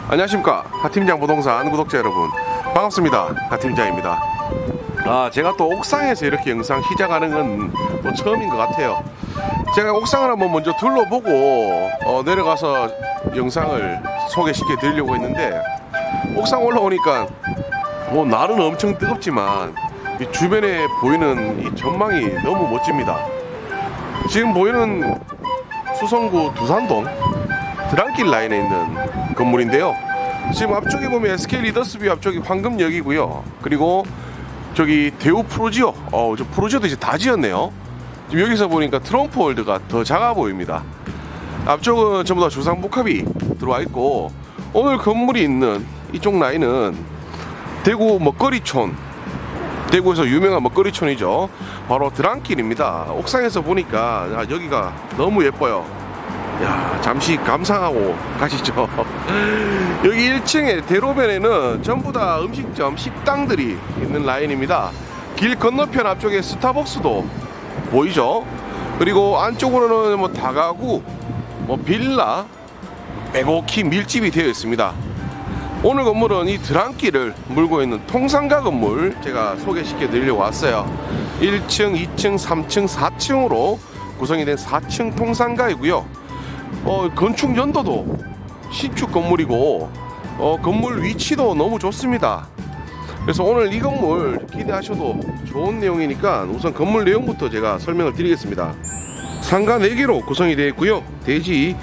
안녕하십니까, 하팀장 부동산 구독자 여러분, 반갑습니다. 하팀장입니다. 제가 또 옥상에서 이렇게 영상 시작하는 건 뭐 처음인 것 같아요. 제가 옥상을 한번 먼저 둘러보고 내려가서 영상을 소개시켜 드리려고 했는데, 옥상 올라오니까 뭐 날은 엄청 뜨겁지만 이 주변에 보이는 이 전망이 너무 멋집니다. 지금 보이는 수성구 두산동 드랑길 라인에 있는 건물인데요. 지금 앞쪽에 보면 SK 리더스뷰 앞쪽이 황금역이고요. 그리고 저기 대우 프로지오, 저 프로지오도 이제 다 지었네요. 지금 여기서 보니까 트럼프 월드가 더 작아 보입니다. 앞쪽은 전부 다 주상복합이 들어와 있고, 오늘 건물이 있는 이쪽 라인은 대구 먹거리촌, 대구에서 유명한 먹거리촌이죠. 바로 드랑길입니다. 옥상에서 보니까 여기가 너무 예뻐요. 잠시 감상하고 가시죠. 여기 1층에 대로변에는 전부 다 음식점, 식당들이 있는 라인입니다. 길 건너편 앞쪽에 스타벅스도 보이죠. 그리고 안쪽으로는 뭐 다가구, 뭐 빌라, 빼곡히 밀집이 되어 있습니다. 오늘 건물은 이 드랑길을 물고 있는 통상가 건물 제가 소개시켜 드리려고 왔어요. 1층, 2층, 3층, 4층으로 구성이 된 4층 통상가이고요. 건축 연도도 신축 건물이고, 건물 위치도 너무 좋습니다. 그래서 오늘 이 건물 기대하셔도 좋은 내용이니까 우선 건물 내용부터 제가 설명을 드리겠습니다. 상가 4개로 구성이 되어 있고요. 대지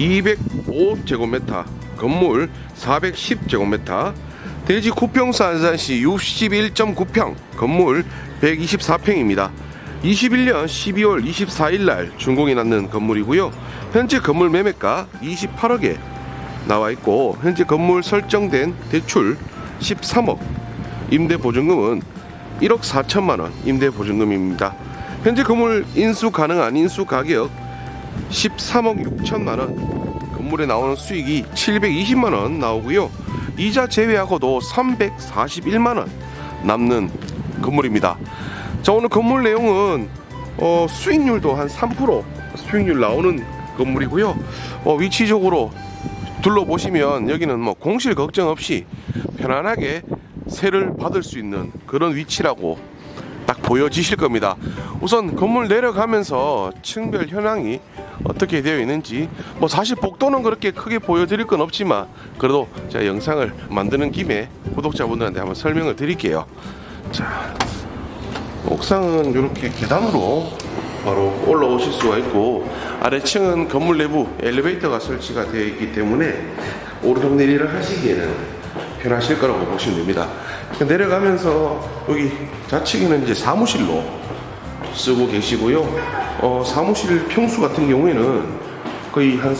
205제곱미터, 건물 410제곱미터, 대지 구평수 안산시 61.9평, 건물 124평입니다. 21년 12월 24일 날 준공이 났는 건물이고요. 현재 건물 매매가 28억에 나와 있고, 현재 건물 설정된 대출 13억, 임대 보증금은 1억 4천만 원 임대 보증금입니다. 현재 건물 인수 가능한 인수 가격 13억 6천만 원, 건물에 나오는 수익이 720만 원 나오고요. 이자 제외하고도 341만 원 남는 건물입니다. 자, 오늘 건물 내용은 수익률도 한 3% 수익률 나오는 건물이고요. 위치적으로 둘러보시면 여기는 뭐 공실 걱정 없이 편안하게 세를 받을 수 있는 그런 위치라고 딱 보여지실 겁니다. 우선 건물 내려가면서 층별 현황이 어떻게 되어 있는지, 뭐 사실 복도는 그렇게 크게 보여드릴 건 없지만 그래도 제가 영상을 만드는 김에 구독자분들한테 한번 설명을 드릴게요. 자, 옥상은 이렇게 계단으로 바로 올라오실 수가 있고, 아래층은 건물 내부 엘리베이터가 설치가 되어 있기 때문에 오르락내리락 하시기에는 편하실 거라고 보시면 됩니다. 내려가면서 여기 좌측에는 이제 사무실로 쓰고 계시고요. 사무실 평수 같은 경우에는 거의 한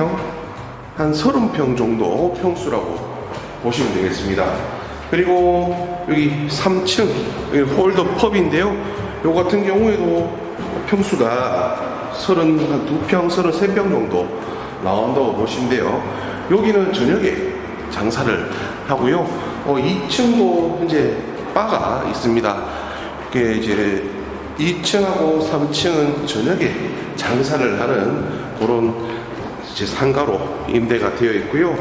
30평 정도 평수라고 보시면 되겠습니다. 그리고 여기 3층 여기 홀더 펍인데요. 요 같은 경우에도 평수가 32평, 33평 정도 나온다고 보시면 돼요. 여기는 저녁에 장사를 하고요. 2층도 현재 바가 있습니다. 이게 이제 2층하고 3층은 저녁에 장사를 하는 그런 이제 상가로 임대가 되어 있고요.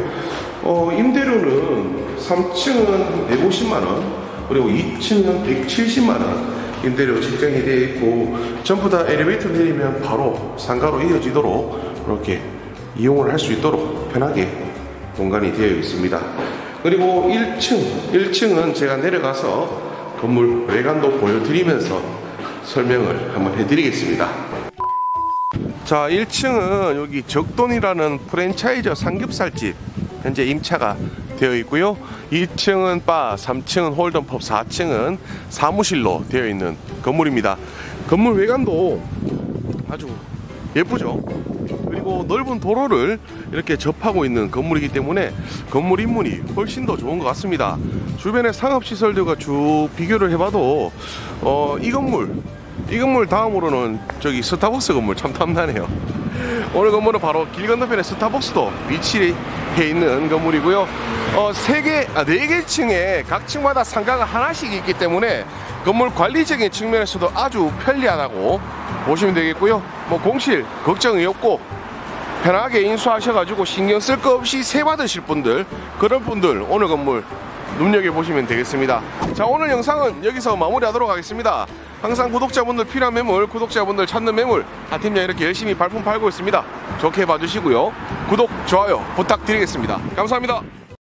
임대료는 3층은 150만원, 그리고 2층은 170만원 임대료 책정이 되어 있고, 전부 다 엘리베이터 내리면 바로 상가로 이어지도록 이렇게 이용을 할 수 있도록 편하게 공간이 되어 있습니다. 그리고 1층은 제가 내려가서 건물 외관도 보여드리면서 설명을 한번 해드리겠습니다. 자, 1층은 여기 적돈이라는 프랜차이저 삼겹살집 현재 임차가 되어 있고요. 2층은 바, 3층은 홀덤펍, 4층은 사무실로 되어 있는 건물입니다. 건물 외관도 아주 예쁘죠. 그리고 넓은 도로를 이렇게 접하고 있는 건물이기 때문에 건물 인문이 훨씬 더 좋은 것 같습니다. 주변의 상업시설들과 쭉 비교를 해봐도 이 건물 다음으로는 저기 스타벅스 건물 참 탐나네요. 오늘 건물은 바로 길 건너편에 스타벅스도 위치해 있는 건물이고요. 4개 층에 각 층마다 상가가 하나씩 있기 때문에 건물 관리적인 측면에서도 아주 편리하다고 보시면 되겠고요. 뭐 공실 걱정이 없고 편하게 인수하셔가지고 신경 쓸 거 없이 세 받으실 분들, 그런 분들 오늘 건물 눈여겨보시면 되겠습니다. 자, 오늘 영상은 여기서 마무리하도록 하겠습니다. 항상 구독자분들 필요한 매물, 구독자분들 찾는 매물 하팀장 이렇게 열심히 발품 팔고 있습니다. 좋게 봐주시고요. 구독, 좋아요 부탁드리겠습니다. 감사합니다.